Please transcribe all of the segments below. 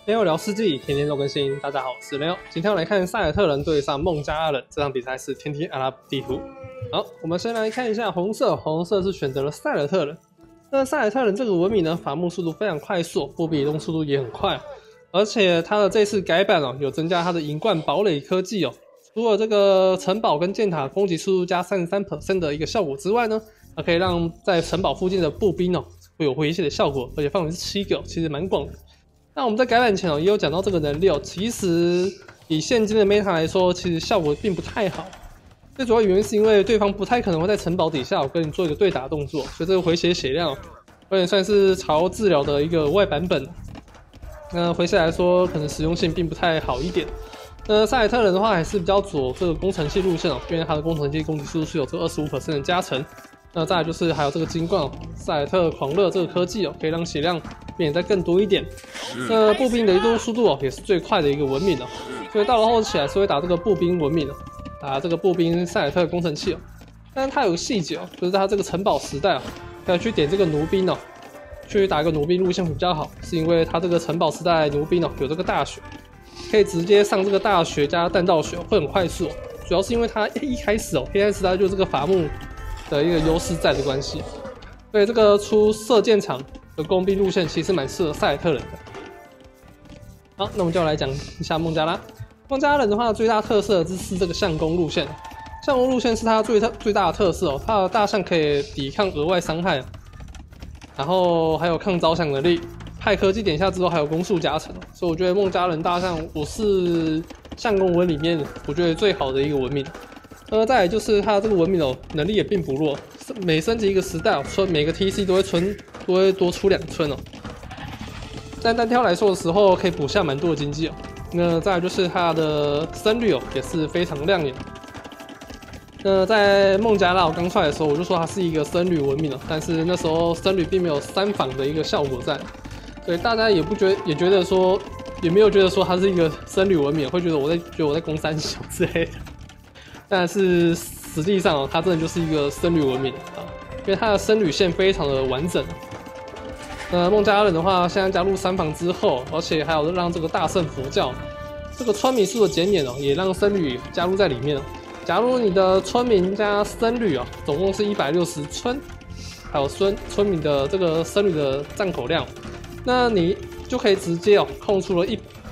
雷欧聊世纪，天天都更新。大家好，我是雷欧。今天要来看塞尔特人对上孟加拉人，这场比赛是天天阿拉伯地图。好，我们先来看一下红色是选择了塞尔特人。那塞尔特人这个文明呢，伐木速度非常快速，步兵移动速度也很快，而且它的这次改版有增加它的银冠堡垒科技除了这个城堡跟箭塔攻击速度加 33% 的一个效果之外呢，可以让在城堡附近的步兵会有回血的效果，而且范围是7个，其实蛮广的。那我们在改版前也有讲到这个能力其实以现今的 meta 来说，其实效果并不太好。最主要原因是因为对方不太可能会在城堡底下跟你做一个对打动作，所以这个回血血量有点算是潮治疗的一个外版本。那回血来说，可能实用性并不太好一点。塞尔特人的话还是比较走这个工程器路线因为它的工程器攻击速度是有这个 25% 的加成。那再来就是还有这个金冠塞尔特狂热这个科技可以让血量变得再更多一点。那步兵的移动速度也是最快的一个文明所以到了后期还是会打这个步兵文明打这个步兵塞尔特工程器但是它有个细节就是它这个城堡时代要去点这个弩兵去打一个弩兵路线会比较好，是因为它这个城堡时代弩兵有这个大雪，可以直接上这个大雪加弹道雪，会很快速主要是因为它一开始黑暗时代就这个伐木的一个优势在的关系，所以这个出射箭场的工兵路线其实蛮适合塞尔特人的。好，那我们就来讲一下孟加拉。孟加拉人的话，最大特色是这个相攻路线。相攻路线是它最大的特色它的大象可以抵抗额外伤害，然后还有抗招降能力。派科技点下之后还有攻速加成，所以我觉得孟加拉人大象我是相攻文里面我觉得最好的一个文明。再来就是它这个文明能力也并不弱，每升级一个时代每个 TC 都会多出2村但单挑来说的时候可以补下蛮多的经济那再来就是它的僧侣也是非常亮眼。那在孟加拉刚出来的时候我就说它是一个僧侣文明但是那时候僧侣并没有3防的一个效果在，所以大家也没有觉得说它是一个僧侣文明，会觉得我在攻3小之类的。但是实际上它真的就是一个僧侣文明因为它的僧侣线非常的完整。孟加拉人的话，现在加入3防之后，而且还有让这个大圣佛教这个村民数的减免也让僧侣加入在里面假如你的村民加僧侣总共是160村，还有村民的这个僧侣的占口量，那你就可以直接空出了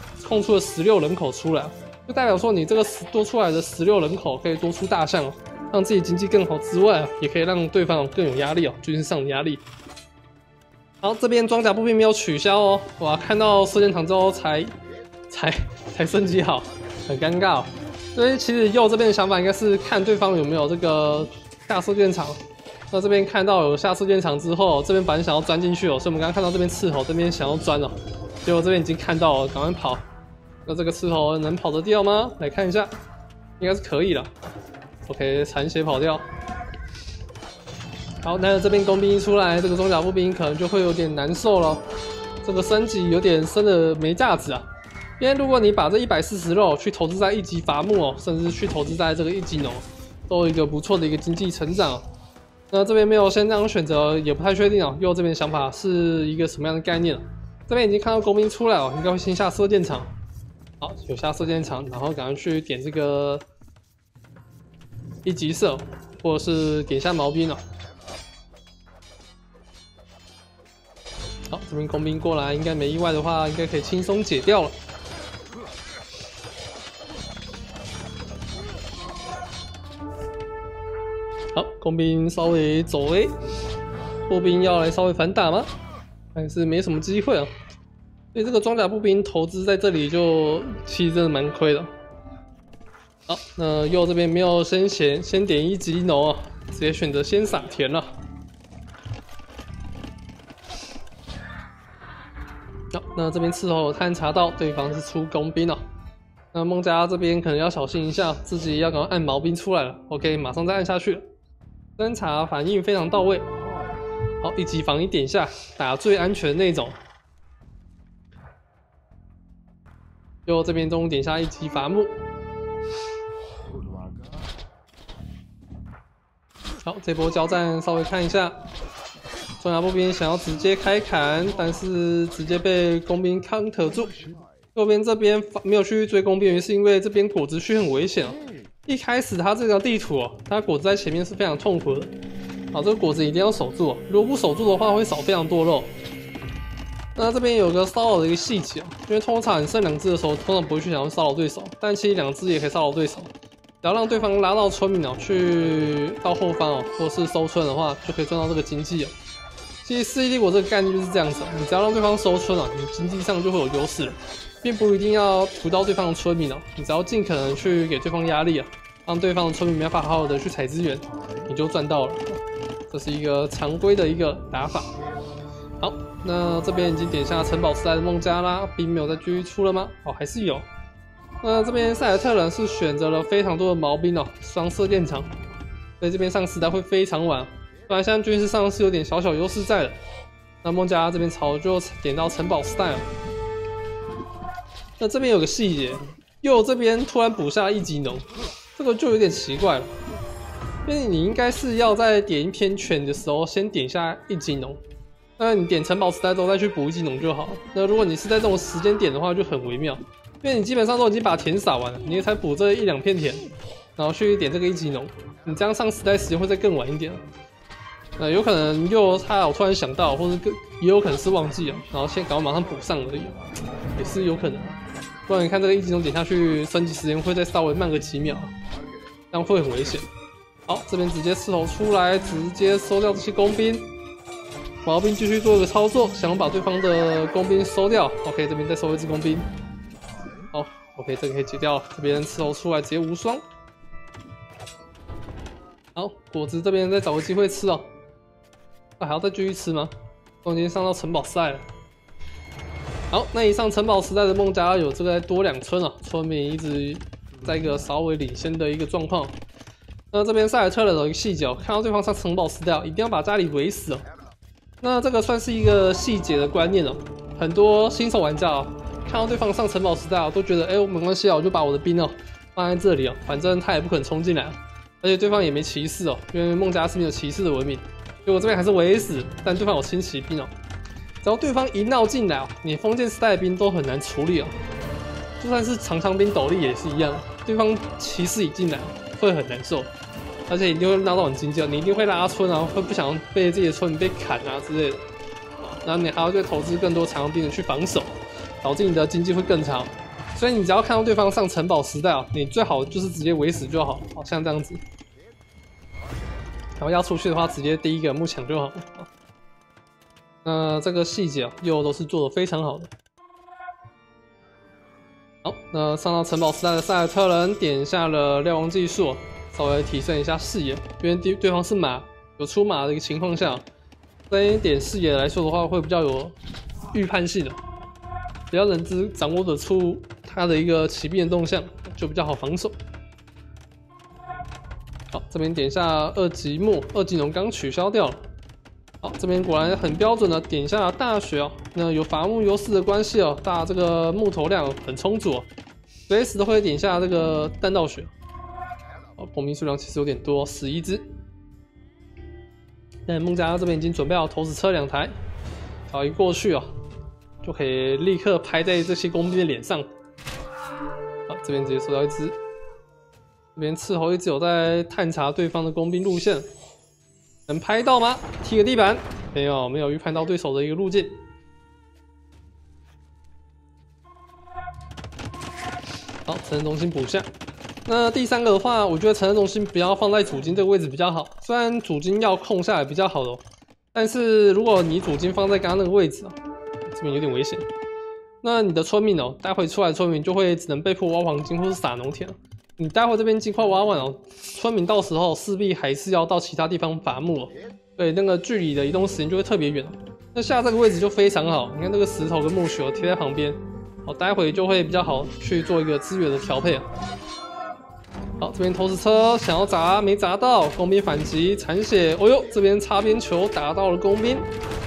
16人口出来。就代表说你这个多出来的16人口可以多出大象让自己经济更好之外也可以让对方更有压力军事上的压力。好，这边装甲步兵没有取消哇，看到射箭场之后才升级好，很尴尬所以其实右这边的想法应该是看对方有没有这个下射箭场。那这边看到有下射箭场之后，这边本来想要钻进去所以我们刚刚看到这边斥候这边想要钻结果这边已经看到了，赶快跑。那这个斥候能跑得掉吗？来看一下，应该是可以了。OK， 残血跑掉。好，那这边工兵一出来，这个装甲步兵可能就会有点难受了。这个升级有点升的没价值因为如果你把这140肉去投资在1级伐木甚至去投资在这个1级农，都有一个不错的一个经济成长那这边没有先这样选择，也不太确定右这边的想法是一个什么样的概念这边已经看到工兵出来应该会先下射箭场。好，有下射箭场，然后赶快去点这个1级射，或者是点下毛兵好，这边工兵过来，应该没意外的话，应该可以轻松解掉了。好，工兵稍微走步兵要来稍微反打吗？还是没什么机会所以这个装甲步兵投资在这里就其实真的蛮亏的。好，那右这边没有先点1级农直接选择先撒田了。好，那这边斥候探查到对方是出工兵那孟加拉这边可能要小心一下，自己要赶快按毛兵出来了。OK， 马上再按下去了，侦查反应非常到位。好，1级防一点下，打最安全的那种。右这边终于点下1级伐木。好，这波交战稍微看一下， 中亚步兵想要直接开砍，但是直接被工兵 counter 住。右边这边没有去追工兵，原因是因为这边果子区很危险哦。一开始他这个地图哦，他果子在前面是非常痛苦的。好，这个果子一定要守住哦，如果不守住的话，会少非常多肉。那这边有个骚扰的一个细节哦，因为通常你剩2只的时候，通常不会去想要骚扰对手，但其实2只也可以骚扰对手。只要让对方拉到村民哦，去到后方哦，或是收村的话，就可以赚到这个经济哦。其实世纪帝国这个概念就是这样子哦，你只要让对方收村哦，你经济上就会有优势了，并不一定要屠到对方的村民哦，你只要尽可能去给对方压力啊，让对方的村民没办法好好的去采资源，你就赚到了。这是一个常规的一个打法。好，那这边已经点下城堡时代的孟加拉，并没有再继续出了吗？哦，还是有。那这边塞尔特人是选择了非常多的毛兵哦，双射电场，所以这边上时代会非常晚。不然现在军事上是有点小小优势在的。那孟加拉这边早就点到城堡时代了。那这边有个细节，右这边突然补下一级农，这个就有点奇怪了。因为你应该是要在点一篇权的时候先点下一级农，那你点城堡时代之后再去补一级农就好。那如果你是在这种时间点的话，就很微妙。因为你基本上都已经把田撒完了，你才补这1-2片田，然后去点这个一级农，你这样上时代时间会再更晚一点。有可能他有突然想到，或者也有可能是忘记了，然后先赶快马上补上而已，也是有可能。不然你看这个一级农点下去，升级时间会再稍微慢个几秒，这样会很危险。好，这边直接刺头出来，直接收掉这些工兵。毛兵继续做一个操作，想把对方的工兵收掉。OK， 这边再收一只工兵。好 ，OK， 这个可以解掉。这边刺头出来，直接无双。好，果子这边再找个机会吃哦。那还要再继续吃吗？都已经上到城堡时代了。好，那以上城堡时代的孟加拉有这个多2村哦，村民一直在一个稍微领先的一个状况。那这边塞尔特人有一个细节哦，看到对方上城堡时代，一定要把家里围死哦。那这个算是一个细节的观念哦，很多新手玩家哦，看到对方上城堡时代哦，都觉得没关系啊，我就把我的兵哦放在这里哦，反正他也不可能冲进来，而且对方也没骑士哦，因为孟加拉是没有骑士的文明，结果这边还是围死，但对方有轻骑兵哦。只要对方一闹进来哦，你封建时代的兵都很难处理哦，就算是长枪兵斗笠也是一样，对方骑士一进来会很难受。而且一定会拉到很经济，你一定会拉村啊，会不想被自己的村民被砍啊之类的，然后你还要再投资更多长枪兵去防守，导致你的经济会更差。所以你只要看到对方上城堡时代啊，你最好就是直接围死就好，好像这样子。然后要出去的话，直接第一个木墙就好了。那这个细节又都是做的非常好的。好，那上到城堡时代的塞尔特人点下了瞭望技术。稍微提升一下视野，因为对方是马，有出马的一个情况下，这一点视野来说的话，会比较有预判性的，比较能掌握得出他的一个骑兵的动向，就比较好防守。好，这边点下2级木，2级农刚取消掉了。好，这边果然很标准的点下大雪哦，那有伐木优势的关系哦，这个木头量很充足哦，随时都会点下这个弹道雪。工兵数量其实有点多，11只。但孟加拉这边已经准备好投石车2台，好一过去哦，就可以立刻拍在这些工兵的脸上。好，这边直接收掉1只。这边斥候一直有在探查对方的工兵路线，能拍到吗？踢个地板，没有预判到对手的一个路径。好，城镇中心补下。那第3个的话，我觉得城镇中心不要放在主金这个位置比较好。虽然主金要控下来比较好的，但是如果你主金放在刚刚那个位置这边有点危险。那你的村民待会出来的村民就会只能被迫挖黄金或是撒农田。你待会这边金块挖完村民到时候势必还是要到其他地方伐木对，那个距离的移动时间就会特别远。那下这个位置就非常好，你看这个石头跟木屑贴在旁边，待会就会比较好去做一个资源的调配。好，这边投石车想要砸没砸到，工兵反击残血，这边擦边球打到了工兵。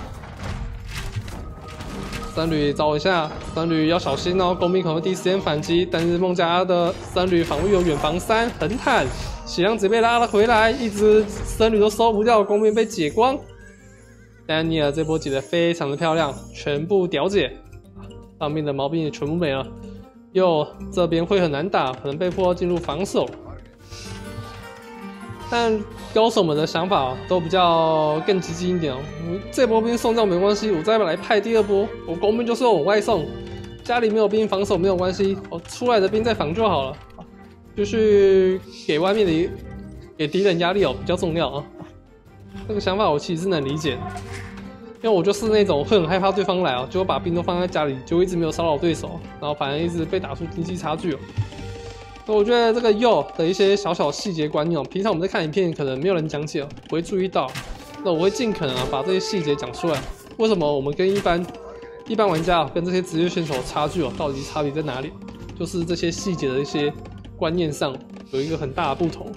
三旅找一下，三旅要小心哦，工兵可能会第一时间反击，但是孟加拉的三旅防御有远防3横坦，血量直接被拉了回来，一直僧侣都收不掉，工兵被解光。 丹尼尔这波解得非常的漂亮，全部屌解，上面的毛病也全部没了。右这边会很难打，可能被迫进入防守。但高手们的想法都比较更激进一点哦。这波兵送掉没关系，我再来派第二波，我工兵就是往外送。家里没有兵，防守没有关系，我出来的兵再防就好了。就是给外面的给敌人压力比较重要啊。这个想法我其实是能理解的，因为我就是那种会很害怕对方来结果把兵都放在家里，就一直没有骚扰对手，然后反而一直被打出经济差距所以我觉得这个右的一些小小细节观念平常我们在看影片可能没有人讲解不会注意到，那我会尽可能把这些细节讲出来。为什么我们跟一般玩家跟这些职业选手差距到底差别在哪里？就是这些细节的一些观念上有一个很大的不同。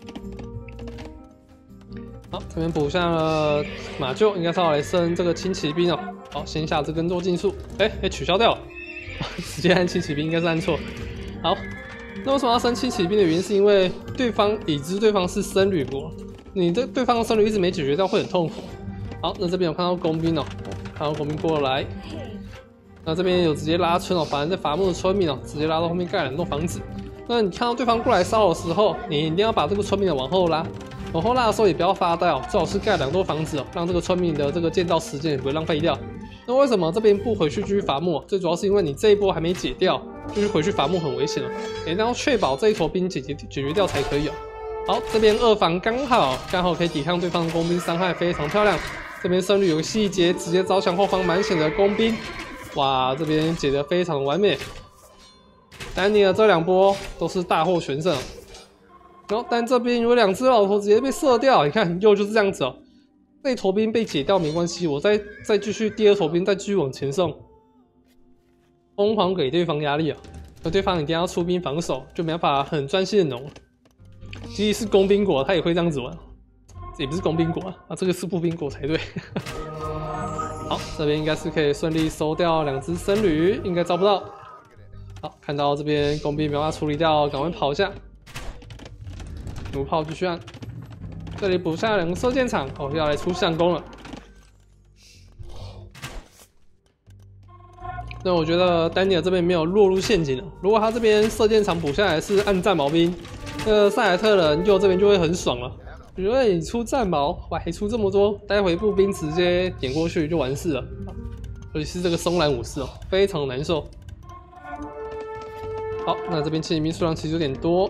好，这边补下了马厩，应该是要来升这个轻骑兵好，先下这根做竞速，取消掉了，直接按轻骑兵应该是按错。好，那为什么要升轻骑兵的原因是因为已知对方是僧侣国，你的对方的僧侣一直没解决掉会很痛苦。好，那这边有看到工兵看到工兵过来，那这边有直接拉村反正在伐木的村民直接拉到后面盖2栋房子。那你看到对方过来骚扰的时候，你一定要把这个村民往后拉。往后拉的时候也不要发呆最好是盖2栋房子让这个村民的这个建造时间也不会浪费掉。那为什么这边不回去继续伐木？最主要是因为你这一波还没解掉，就是回去伐木很危险你一定要确保这一坨兵解决掉才可以好，这边2防刚好可以抵抗对方的工兵伤害，非常漂亮。这边僧侣有个细节，直接招降后方满血的工兵，哇，这边解得非常完美。丹尼尔这2波都是大获全胜但这边有2只老头直接被射掉，你看右就是这样子这坨兵被解掉没关系，我再继续第2坨兵再继续往前送，疯狂给对方压力那对方一定要出兵防守，就没办法很专心的农。即使是工兵国他也会这样子玩，这也不是工兵国这个是步兵国才对。好，这边应该是可以顺利收掉2只僧侣，应该招不到。好，看到这边工兵没办法处理掉，赶快跑下。弩炮继续按，这里补下2个射箭场要来出相攻了。那我觉得丹尼尔这边没有落入陷阱如果他这边射箭场补下来是按战矛兵，塞尔特人右这边就会很爽了。我觉得你出战矛，哇，还出这么多，待会步兵直接点过去就完事了。尤其是这个松兰武士非常难受。好，那这边轻骑兵数量其实有点多。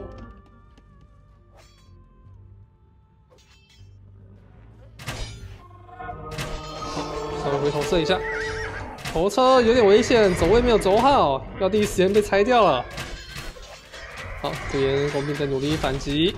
稍微回头射一下，头车有点危险，走位没有走好，要第一时间被拆掉了。好，这边工兵在努力反击。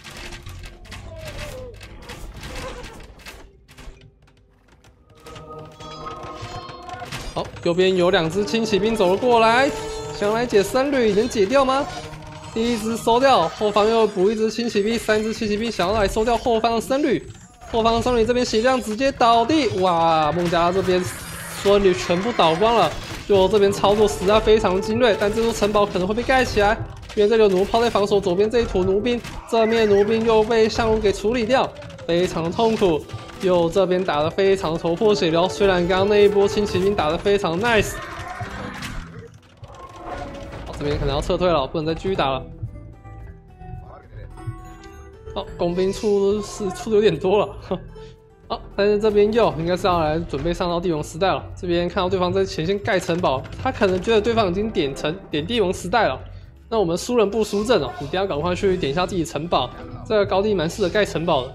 好，右边有2只轻骑兵走了过来，想来解僧侣，能解掉吗？第1只收掉，后方又补1只轻骑兵，3只轻骑兵想要来收掉后方的僧侣。后方僧侣这边血量直接倒地，哇！孟加拉这边僧侣全部倒光了，就这边操作实在非常精锐，但这座城堡可能会被盖起来，因为这里有弩炮在防守左边这一坨弩兵，正面弩兵又被相如给处理掉，非常痛苦。右这边打得非常头破血流，虽然刚刚那一波轻骑兵打得非常 nice， 好，这边可能要撤退了，不能再继续打了。好，工兵出的有点多了，好，但是这边右应该是要来准备上到帝王时代了。这边看到对方在前线盖城堡，他可能觉得对方已经点帝王时代了，那我们输人不输阵一定要赶快去点一下自己城堡。这个高地蛮适合盖城堡的。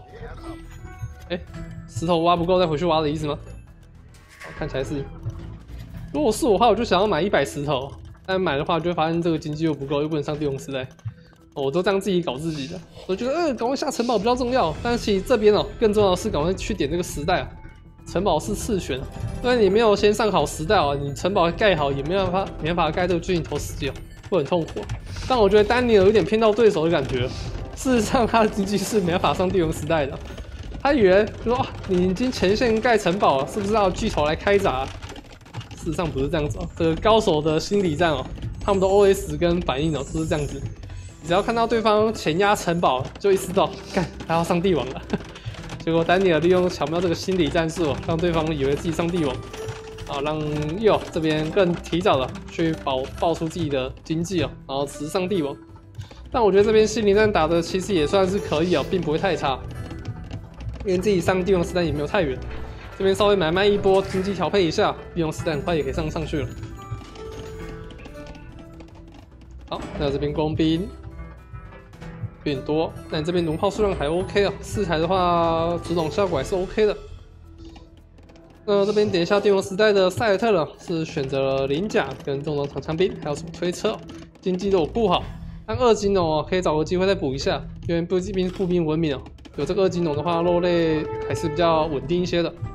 石头挖不够再回去挖的意思吗？看起来是。如果是我的话，我就想要买100石头，但买的话就会发现这个经济又不够，又不能上帝王时代。我都这样自己搞自己的，我觉得赶快下城堡比较重要，但是其实这边更重要的是赶快去点这个时代城堡是次选因为你没有先上好时代你城堡盖好也没办法盖这个巨型头时机会很痛苦。但我觉得丹尼尔有点偏到对手的感觉，事实上他的经济是没办法上帝王时代的。他以为说你已经前线盖城堡了，是不是要巨头来开闸？事实上不是这样子这个高手的心理战他们的 OS 跟反应都是这样子。只要看到对方前压城堡，就意识到，干他要上帝王了， 结果丹尼尔利用巧妙这个心理战术，让对方以为自己上帝王，啊，让右这边更提早的去爆出自己的经济哦，然后直上帝王。但我觉得这边心理战打的其实也算是可以哦，并不会太差，因为自己上帝王时代也没有太远。这边稍微买卖一波，经济调配一下，帝王时代很快也可以上去了。好，那这边工兵。 有点多，但这边弩炮数量还 OK 啊，4台的话，阻挡效果还是 OK 的。那这边点一下帝王时代的赛尔特人是选择了鳞甲跟重装长枪兵，还有什么推车，经济都有顾好。但2金哦，可以找个机会再补一下，因为步兵文明哦，有这个2金龙的话，肉类还是比较稳定一些的。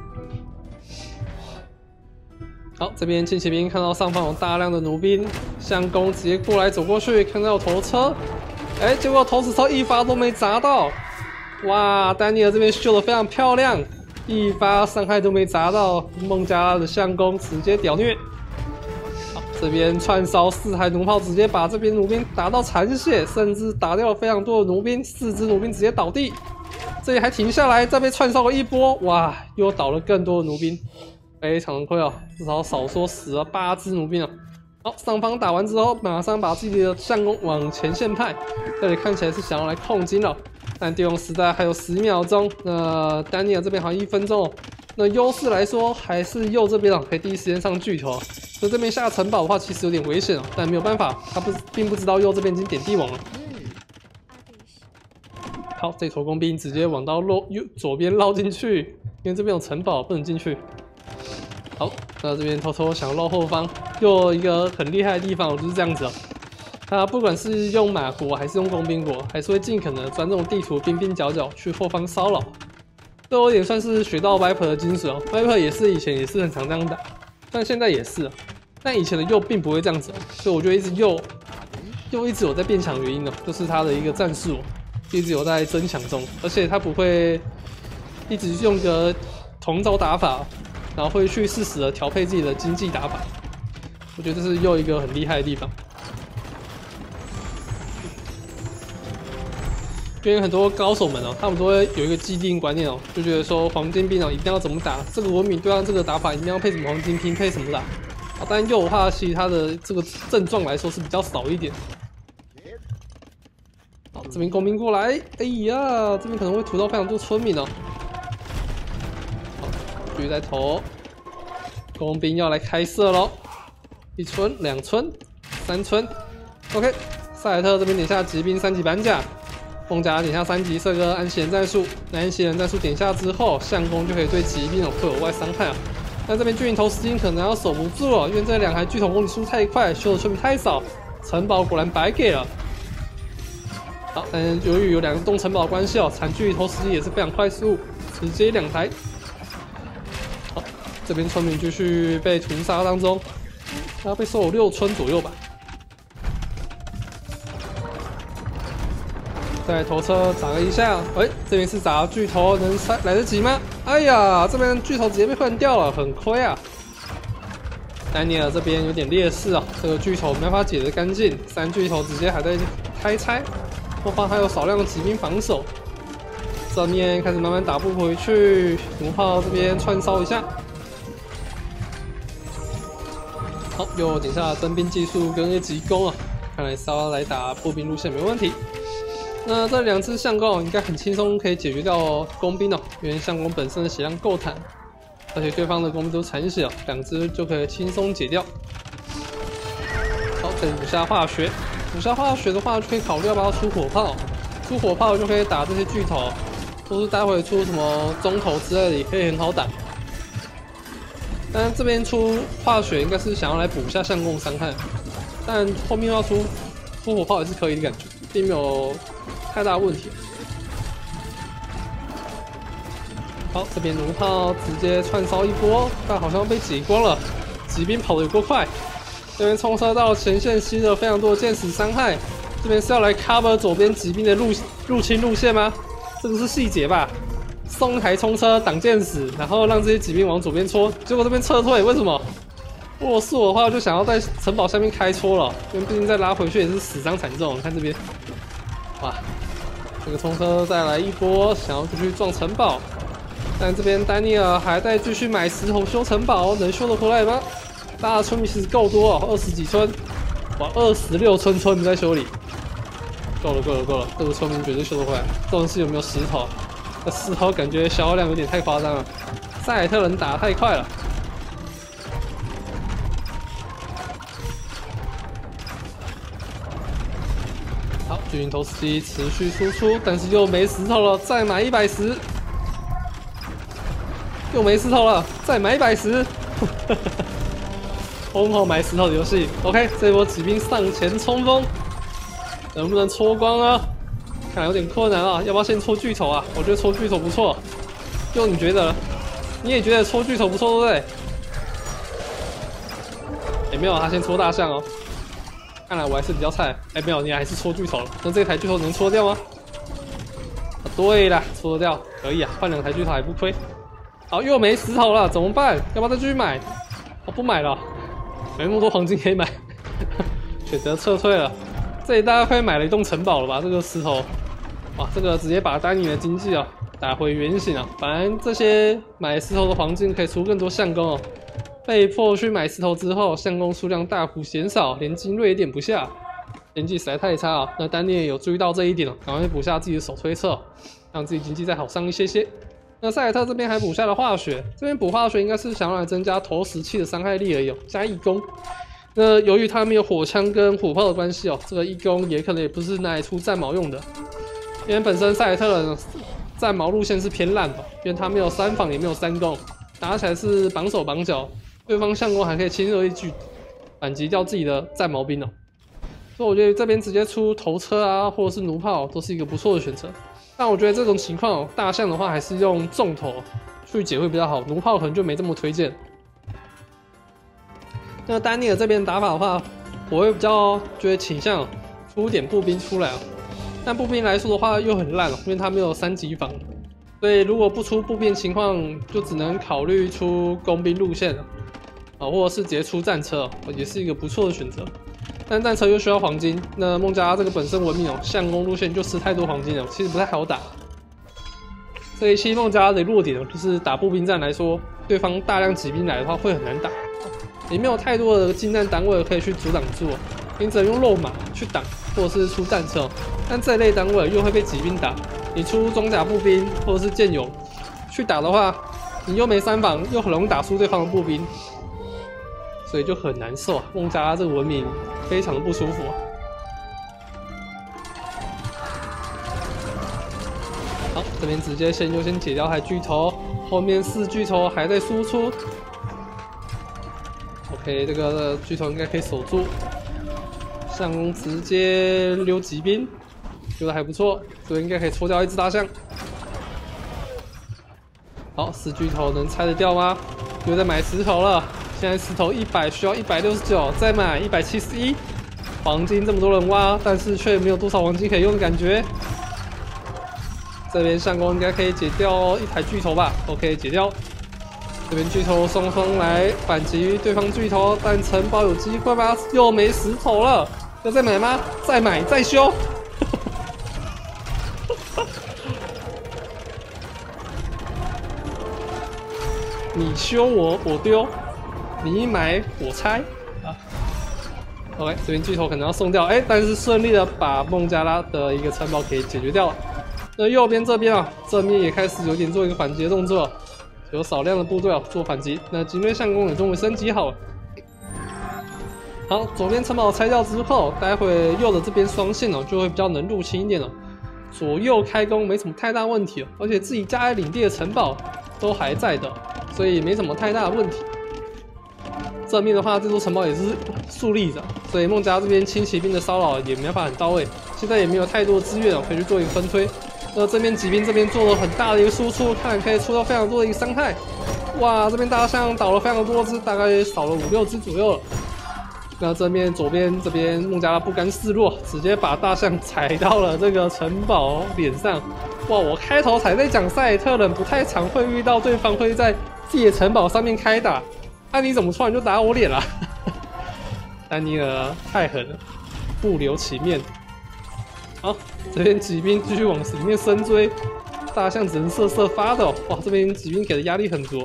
好，这边轻骑兵看到上方有大量的弩兵，相公直接过来走过去，看到有头车。 哎，结果投石车一发都没砸到，哇！丹尼尔这边秀得非常漂亮，一发伤害都没砸到，孟加拉的相公直接屌虐。好，这边串烧4台弩炮，直接把这边弩兵打到残血，甚至打掉了非常多的弩兵，4只弩兵直接倒地。这里还停下来，再被串烧了一波，哇！又倒了更多的弩兵，非常亏哦，至少少说死了8只弩兵啊。 好，上方打完之后，马上把自己的相公往前线派。这里看起来是想要来控金了，但帝王时代还有10秒钟。那丹尼尔这边好像1分钟哦。那优势来说，还是右这边哦，可以第一时间上巨头。所以这边下城堡的话，其实有点危险哦，但没有办法，他并不知道右这边已经点帝王了。好，这头工兵直接往到左边绕进去，因为这边有城堡不能进去。 好，那这边偷偷想绕后方，又一个很厉害的地方，就是这样子哦。他不管是用马国还是用工兵国，还是会尽可能钻这种地图边边角角去后方骚扰。这有点算是学到 Viper 的精髓哦。Viper 也是以前也是很常这样打，但现在也是。但以前的右并不会这样子哦，所以我觉得一直右一直有在变强，原因哦，就是他的一个战术一直有在增强中，而且他不会一直用个同招打法。 然后会去适时的调配自己的经济打法，我觉得这是又一个很厉害的地方。因为很多高手们哦，他们都会有一个既定观念哦，就觉得说黄金兵哦一定要怎么打，这个文明对上这个打法一定要配什么黄金兵，配什么打。啊，但右的话，其实它的这个症状来说是比较少一点。好，这边工兵过来，哎呀，这边可能会屠到非常多村民哦。 继续在投，工兵要来开射喽！1村、2村、3村 ，OK。塞尔特这边点下骑兵3级板甲，孟加拉点下3级射个安息人战术。那安息人战术点下之后，相公就可以对骑兵会有额外伤害啊。但这边巨型投石兵可能要守不住了，因为这2台巨头攻击速度太快，修的村民太少，城堡果然白给了。好，但由于有2栋城堡的关系哦，残巨投石机也是非常快速，直接2台。 这边村民继续被屠杀当中，他被收有6村左右吧。再头车砸了一下，这边是砸巨头，能来得及吗？哎呀，这边巨头直接被换掉了，很亏啊。丹尼尔这边有点劣势啊，这个巨头没办法解得干净，3巨头直接还在开拆，后方还有少量的骑兵防守，正面开始慢慢打不回去，弩炮这边串烧一下。 好，又点下了征兵技术跟2级攻啊，看来是要来打步兵路线没问题。那这2只相公应该很轻松可以解决掉工兵哦，因为相公本身的血量够坦，而且对方的工兵都残血哦，2只就可以轻松解掉。好，再补下化学，补下化学的话就可以考虑要不要出火炮，出火炮就可以打这些巨头，或是待会出什么中头之类的也可以很好打。 但这边出化学应该是想要来补一下相公伤害，但后面要出火炮也是可以的感觉，并没有太大问题。好，这边弩炮直接串烧一波，但好像被解光了，骑兵跑得有够快。这边冲车到前线吸了非常多的箭矢伤害，这边是要来 cover 左边骑兵的入侵路线吗？这个是细节吧？ 送一台冲车挡箭矢，然后让这些骑兵往左边戳，结果这边撤退，为什么？如果是我的话，我就想要在城堡下面开戳了，因为毕竟再拉回去也是死伤惨重。看这边，哇， 这个冲车再来一波，想要继续撞城堡，但这边丹尼尔还在继续买石头修城堡，能修得回来吗？大的村民其实够多哦，20几村，哇，26村民在修理，够了，这个村民绝对修得回来。重点是有没有石头？这石头感觉消耗量有点太夸张了，塞尔特人打得太快了。好，巨型投石机持续输出，但是又没石头了，再买100石。又没石头了，再买100石。疯狂买石头的游戏 ，OK， 这波骑兵上前冲锋，能不能戳光啊？看来有点困难啊，要不要先戳巨头啊？我觉得戳巨头不错。就你觉得？你也觉得戳巨头不错，对不对？没有，他先戳大象哦。看来我还是比较菜。没有，你还是戳巨头了。那这台巨头能戳掉吗？对啦，戳得掉，可以啊，换2台巨头还不亏。好，又没石头了，怎么办？要不要再继续买？我不买了。没那么多黄金可以买，选择撤退了。这里大概快买了一栋城堡了吧？这个石头，哇，这个直接把丹尼的经济啊打回原形啊！反正这些买石头的黄金可以出更多相公哦。被迫去买石头之后，相公数量大幅减少，连精锐也点不下，经济实在太差啊！那丹尼也有注意到这一点了，赶快补下自己的手推测，让自己经济再好上一些些。那塞尔特这边还补下了化学，这边补化学应该是想要来增加投石器的伤害力而已，加义工。那由于它没有火枪跟火炮的关系哦，这个义工也可能也不是拿来出战矛用的，因为本身塞尔特人战矛路线是偏烂的，因为他没有3防也没有3攻，打起来是绑手绑脚，对方相公还可以轻而易举反击掉自己的战矛兵哦。所以我觉得这边直接出头车啊，或者是弩炮都是一个不错的选择。但我觉得这种情况，大象的话还是用重头去解会比较好，弩炮可能就没这么推荐。那丹尼尔这边打法的话，我会比较觉得倾向出点步兵出来啊。但步兵来说的话又很烂了，因为他没有3级防，所以如果不出步兵情况，就只能考虑出工兵路线了啊，或者是直接出战车，也是一个不错的选择。但战车又需要黄金，那孟加拉这个本身文明哦，相公路线就吃太多黄金了，其实不太好打。这一期孟加拉的弱点就是打步兵战来说，对方大量骑兵来的话会很难打，也没有太多的近战单位可以去阻挡住，你只能用肉马去挡，或者是出战车。但这一类单位又会被骑兵打，你出装甲步兵或者是剑勇去打的话，你又没3防，又很容易打输对方的步兵。所以就很难受啊！孟加拉这个文明非常的不舒服啊。好，这边直接先解掉台巨头，后面4巨头还在输出。OK， 这个巨头应该可以守住。相公直接溜骑兵，溜得还不错，这边应该可以戳掉1只大象。好，4巨头能拆得掉吗？又在买石头了。现在石头100需要169，再买171，黄金这么多人挖，但是却没有多少黄金可以用的感觉。这边相公应该可以解掉1台巨头吧 ？OK， 解掉。这边巨头双双来反击对方巨头，但城堡有机会吗？又没石头了，要再买吗？再买再修。你修我丢。你买我拆啊 ！OK， 这边巨头可能要送掉，但是顺利的把孟加拉的一个城堡给解决掉了。那右边这边啊，正面也开始有点做一个反击的动作，有少量的部队啊做反击。那精锐相公也终于升级好了。好，左边城堡拆掉之后，待会右的这边双线哦就会比较能入侵一点了。左右开弓没什么太大问题哦，而且自己家里领地的城堡都还在的，所以没什么太大的问题。正面的话，这座城堡也是竖立着，所以孟加拉这边轻骑兵的骚扰也没办法很到位。现在也没有太多的资源可以去做一个分推。那正面骑兵这边做了很大的一个输出，看来可以出到非常多的一个伤害。哇，这边大象倒了非常多只，大概少了5、6只左右了。那正面左边这边孟加拉不甘示弱，直接把大象踩到了这个城堡脸上。哇，我开头才在讲塞尔特人不太常会遇到对方会在自己的城堡上面开打。你怎么突然就打我脸了？丹尼尔太狠了，不留情面。 好，这边骑兵继续往里面深追，大象只能瑟发抖。哇，这边骑兵给的压力很多。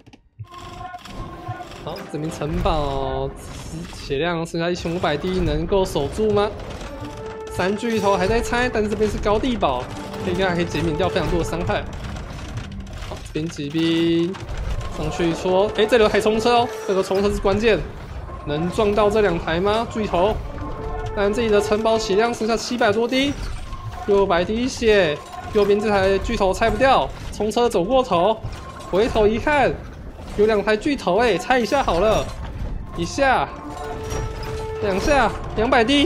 好，这边城堡血量剩下1500滴，能够守住吗？3巨头还在拆，但是这边是高地堡，应该还可以减免掉非常多的伤害。好，这边骑兵上去戳，这里有台冲车哦，这个冲车是关键，能撞到这2台吗？巨头。但自己的城堡血量剩下700多滴，600滴血。右边这台巨头拆不掉，冲车走过头，回头一看，有2台巨头拆一下好了，一下，2下，200滴，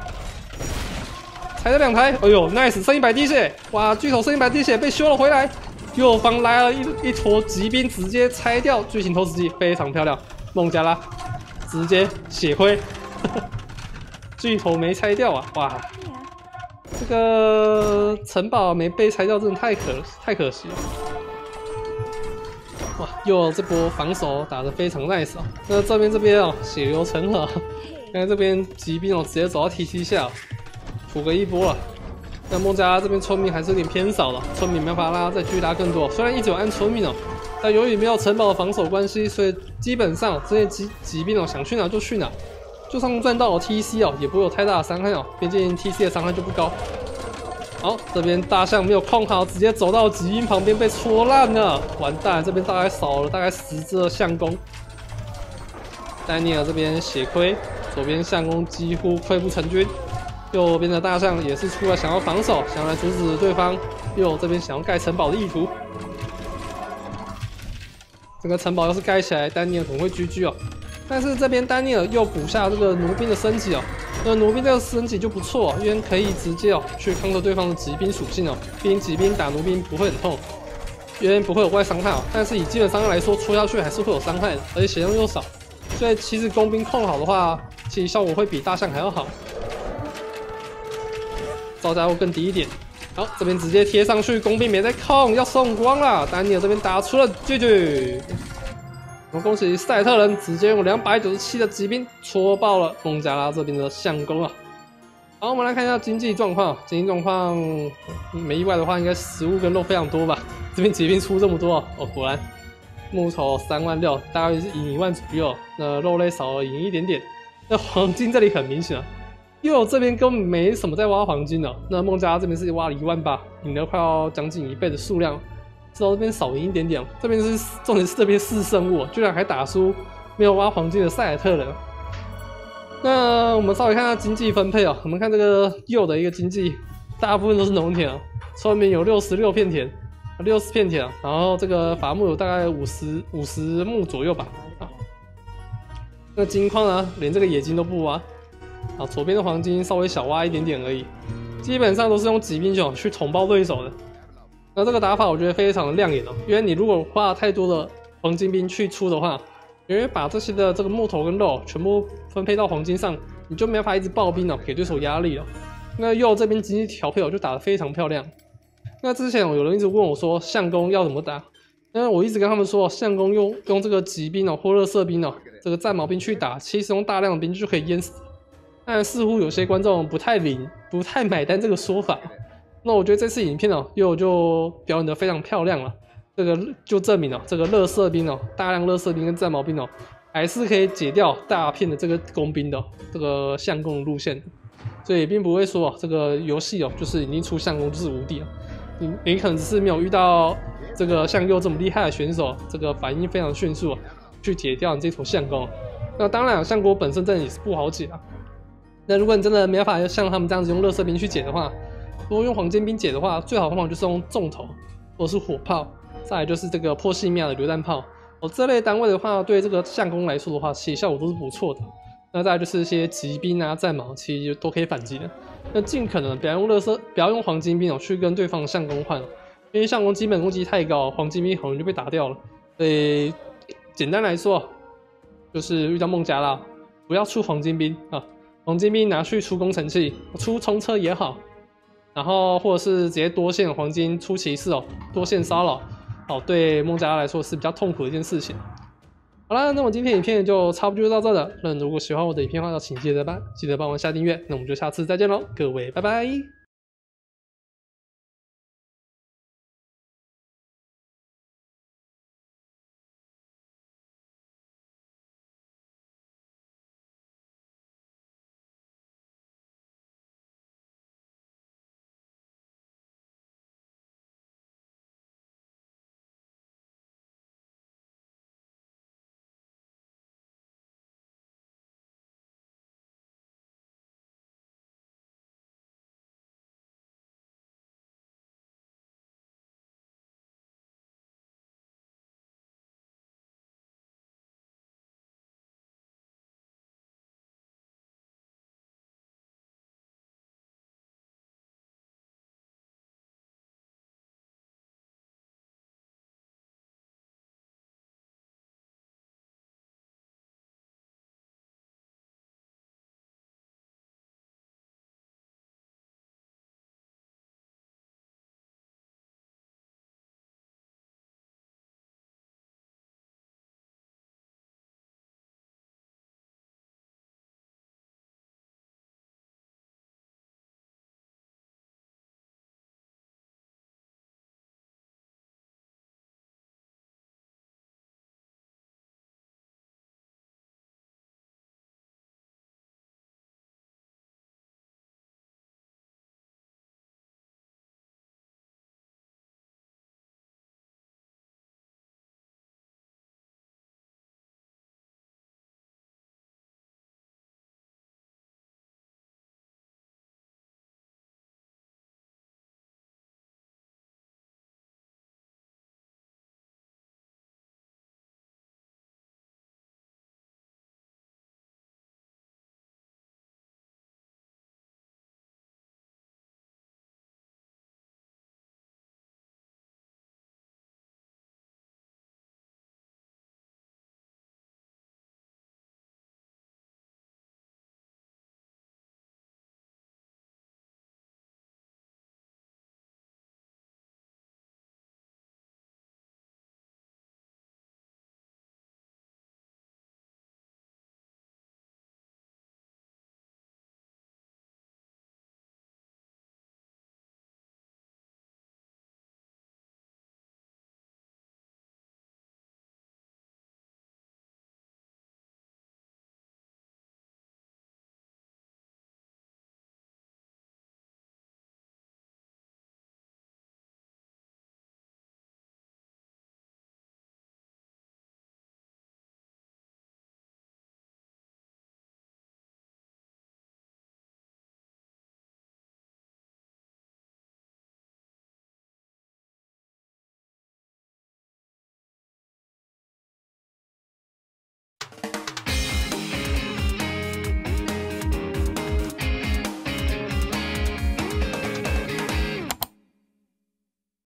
拆了2台，哎呦 ，nice， 剩100滴血，哇，巨头剩100滴血被修了回来，右方来了一坨骑兵，直接拆掉巨型投石机，非常漂亮，孟加拉直接血亏。巨头没拆掉啊！哇，这个城堡没被拆掉，真的太可惜了。哇，又这波防守打得非常 nice 啊！那这边哦，血流成河，看这边骑兵哦，直接走到 TC 下，补个一波了。那孟加拉这边村民还是有点偏少了，村民没法拉，再继续拉更多。虽然一直有按村民哦，但由于没有城堡的防守关系，所以基本上这些骑兵哦，想去哪就去哪。就算赚到了 TC 哦，也不会有太大的伤害哦，毕竟 TC 的伤害就不高。好，这边大象没有控好，直接走到骑兵旁边被戳烂了，完蛋！这边大概少了大概10只的相公。丹尼尔这边血亏，左边相公几乎溃不成军，右边的大象也是出来想要防守，想要来阻止对方右这边想要盖城堡的意图。这个城堡要是盖起来，丹尼尔可能会 GG 哦。但是这边丹尼尔又补下这个弩兵的升级哦，那弩兵这个升级就不错，因为可以直接去抗制对方的骑兵属性哦。毕竟骑兵打弩兵不会很痛，因为不会有外伤害哦。但是以基本伤害来说，戳下去还是会有伤害的，而且血量又少，所以其实工兵控好的话，其实效果会比大象还要好，造价会更低一点。好，这边直接贴上去，工兵没在控，要送光了。丹尼尔这边打出了GG。我们恭喜赛尔特人直接用297的骑兵戳爆了孟加拉这边的相公啊！好，我们来看一下经济状况。经济状况没意外的话，应该食物跟肉非常多吧？这边骑兵出这么多哦，果然木头36000，大约是赢1万左右。那肉类少了赢一点点。那黄金这里很明显啊，因为我这边根本没什么在挖黄金的。那孟加拉这边是挖了18000，赢了快要将近1倍的数量。知道这边少赢一点点，这边是重点是这边4胜物，居然还打输没有挖黄金的塞尔特人。那我们稍微看下经济分配哦，我们看这个右的一个经济，大部分都是农田啊，村民有66片田，60片田啊，然后这个伐木有大概50亩左右吧。啊，那金矿呢，连这个野金都不挖。啊，左边的黄金稍微小挖一点点而已，基本上都是用骑兵熊去统爆对手的。那这个打法我觉得非常的亮眼哦，因为你如果花太多的黄金兵去出的话，因为把这些的这个木头跟肉全部分配到黄金上，你就没法一直爆兵了，给对手压力了。那右这边经济调配就打得非常漂亮。那之前有人一直问我说相公要怎么打，那我一直跟他们说相公用这个骑兵哦或热射兵哦，这个战矛兵去打，其实用大量的兵就可以淹死。但似乎有些观众不太买单这个说法。那我觉得这次影片哦，又就表演得非常漂亮了。这个就证明哦，这个热射兵哦，大量热射兵跟战矛兵哦，还是可以解掉大片的这个工兵的这个相公路线的。所以并不会说这个游戏哦，就是已经出相公就是无敌了。你可能只是没有遇到这个像右这么厉害的选手，这个反应非常迅速，去解掉你这坨相公。那当然，相公本身真的也是不好解啊。那如果你真的没办法像他们这样子用热射兵去解的话，如果用黄金兵解的话，最好的方法就是用重头或者是火炮，再来就是这个波西米亚的榴弹炮。这类单位的话，对这个相公来说的话，其实效果都是不错的。那再来就是一些骑兵啊、战矛，其实都可以反击的。那尽可能不要用黄金兵去跟对方的相公换，因为相公基本攻击太高，黄金兵很容易就被打掉了。所以简单来说，就是遇到孟加拉，不要出黄金兵啊，黄金兵拿去出工程器、出冲车也好。然后或者是直接多线黄金出骑士哦，多线骚扰哦，对孟加拉来说是比较痛苦的一件事情。好啦，那我今天影片就差不多就到这了。那如果喜欢我的影片的话，请记得帮我下订阅。那我们就下次再见喽，各位拜拜。